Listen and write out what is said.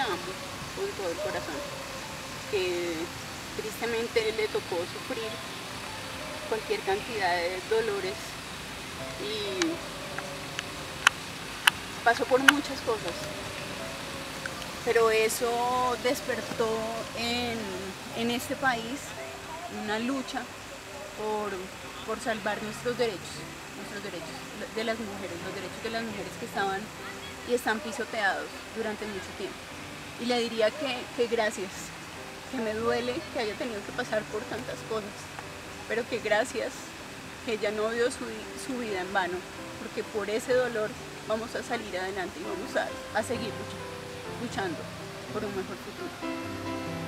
amo con todo el corazón, que tristemente le tocó sufrir cualquier cantidad de dolores y pasó por muchas cosas, pero eso despertó en este país una lucha por salvar nuestros derechos de las mujeres, los derechos de las mujeres que estaban y están pisoteados durante mucho tiempo. Y le diría que gracias, que me duele que haya tenido que pasar por tantas cosas, pero que gracias, que ella no dio su vida en vano, porque por ese dolor vamos a salir adelante y vamos a seguir luchando por un mejor futuro.